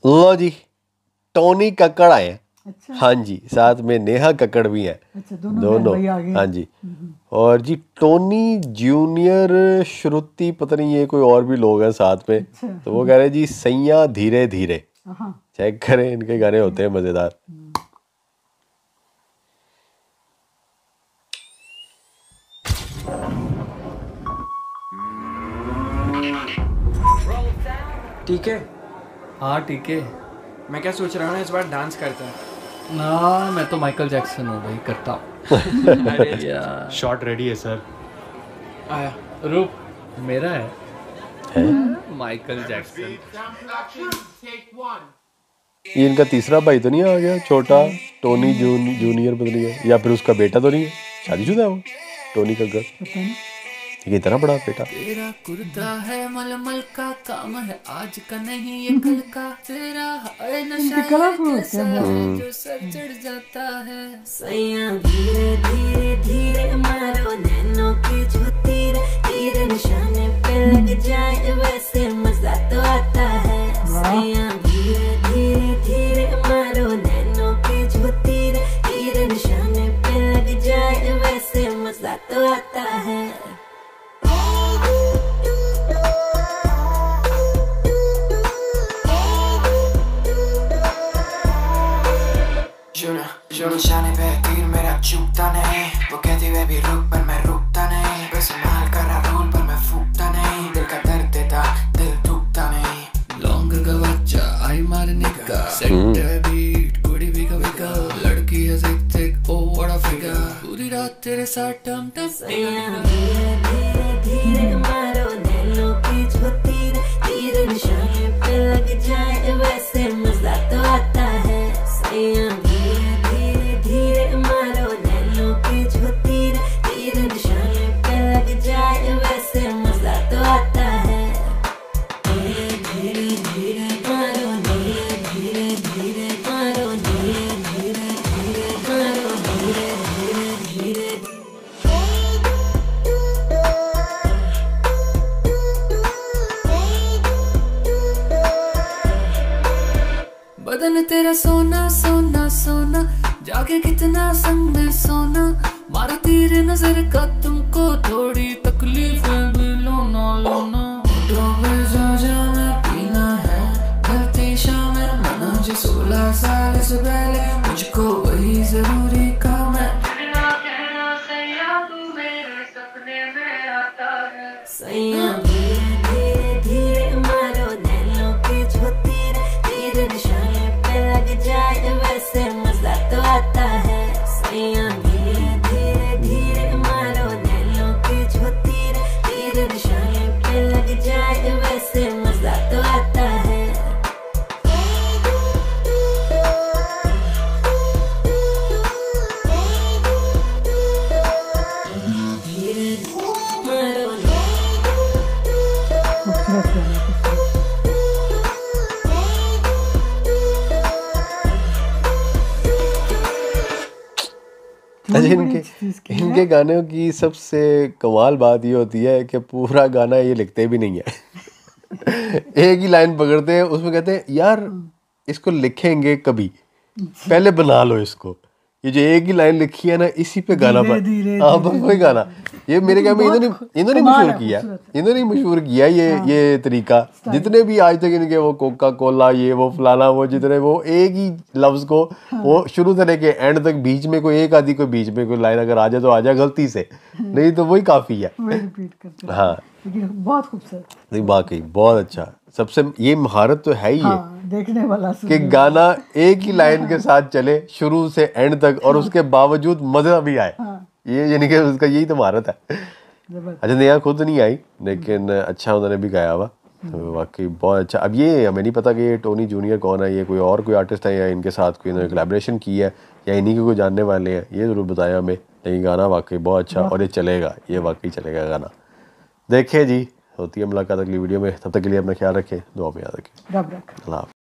लो जी, Tony Kakkar आए हैं। अच्छा। हाँ जी, साथ में नेहा कक्कड़ भी हैं। अच्छा, दोनों भाई आ गए। हाँ जी। और जी टोनी जूनियर, श्रुति, पता नहीं ये कोई और भी लोग हैं साथ में। अच्छा। तो वो कह रहे हैं जी सैया धीरे धीरे, हाँ। चेक करें, इनके गाने होते हैं मजेदार। ठीक है। हाँ ठीक है। मैं क्या सोच रहा हूँ इस बार डांस करता है ना, मैं तो माइकल जैक्सन हूँ भाई, करता हूँ। अरे यार शॉट रेडी है सर। आया। रुक, मेरा है माइकल जैक्सन। ये इनका तीसरा भाई तो नहीं आ गया, छोटा टोनी जूनियर पता नहीं है, या फिर उसका बेटा तो नहीं है, शादीशुदा है वो टोनी कक्कड़। ये इतना बड़ा बेटा। तेरा कुर्ता है मलमल का, काम है आज का नहीं ये कल का, तेरा है नशा जो सर चढ़ जाता है। सैया धीरे धीरे धीरे मारो नैनों की जो तीर, तीर निशाने पे लग जाए वैसे मजा तो आता है। सैया धीरे धीरे धीरे मारो नैनों की जो तीर, तीर निशाने पे लग जाए वैसे मजा तो आता है। जो निशाने पे तीर मेरा चूकता नहीं, वो कहती वे भी रुक पर मैं रुकता नहीं, बस संभाल कर रूल पर मैं फूकता नहीं, दिल का दर्द देता दिल टूटता नहीं। लॉन्ग का बच्चा आई मारने का, सेट बीट कुड़ी भी कभी का, लड़की है thick thick oh what a figure, पूरी रात तेरे साथ टम टम। सैया धीरे धीरे धीरे मारो नैनों की जो तीर, तीर निशाने पे लग जाए वैसे मजा तो आता है। सैया धीरे धीरे धीरे मारो नैनों की जो तीर, तीर निशाने पे लग जाए वैसे मजा तो आता है। धीरे धीरे धीरे मारो, धीरे धीरे धीरे मारो, धीरे धीरे धीरे मारो, धीरे धीरे धीरे। बदन तेरा सोना सोना सोना, जाके कितना संग में सोना, मारा तीर नजर का तुमको थोड़ी तकलीफ भी लो ना लो ना। जो जाना पीना है गलती शामिल, मना जो 16 साल से पहले मुझको वही जरूरी काम है। सैया धीरे धीरे धीरे मारो नैनों की जो तीर, तीर निशाने पे लग जाए वैसे मजा तो आता है। सैया धीरे धीरे धीरे मारो नैनों की जो तीर, तीर निशाने पे लग जाए वैसे मजा तो आता है। धीरे मारो अच्छा, इनके गानों की सबसे कमाल बात ये होती है कि पूरा गाना ये लिखते भी नहीं है। एक ही लाइन पकड़ते हैं, उसमें कहते हैं यार इसको लिखेंगे कभी, पहले बना लो इसको। ये जो एक ही लाइन लिखी है ना, इसी पे गाना हाँ बस वही गाना। ये मेरे ख्याल में इन्होंने मशहूर किया ये तरीका। जितने भी आज तक इनके वो कोका कोला ये वो फलाना वो, जितने वो एक ही लफ्ज को वो शुरू से लेके एंड तक बीच में कोई एक आदि कोई बीच में कोई लाइन अगर आ जाए तो आ जाए गलती से, नहीं तो वही काफी है। हाँ बहुत खूबसूरत, नहीं बाकी बहुत अच्छा। सबसे ये महारत तो है ही है देखने वाला कि गाना एक ही लाइन के साथ चले शुरू से एंड तक, और उसके बावजूद मजा भी आए। ये यानी कि उसका यही तो महारत है। अच्छा, नेहा खुद नहीं आई लेकिन अच्छा उन्होंने भी गाया हुआ, तो वाकई बहुत अच्छा। अब ये हमें नहीं पता कि ये टोनी जूनियर कौन है, ये कोई आर्टिस्ट है या इनके साथ कोई इन्होंने कोलैबोरेशन की है या इन्हीं के कोई जानने वाले हैं, ये ज़रूर बताया हमें। लेकिन गाना वाकई बहुत अच्छा, और ये चलेगा, ये वाकई चलेगा गाना। देखें जी, होती है मुलाकात अगली वीडियो में, तब तक के लिए अपना ख्याल रखें, दुआ में याद रखें। रब रख। अल्लाह हाफ़िज़।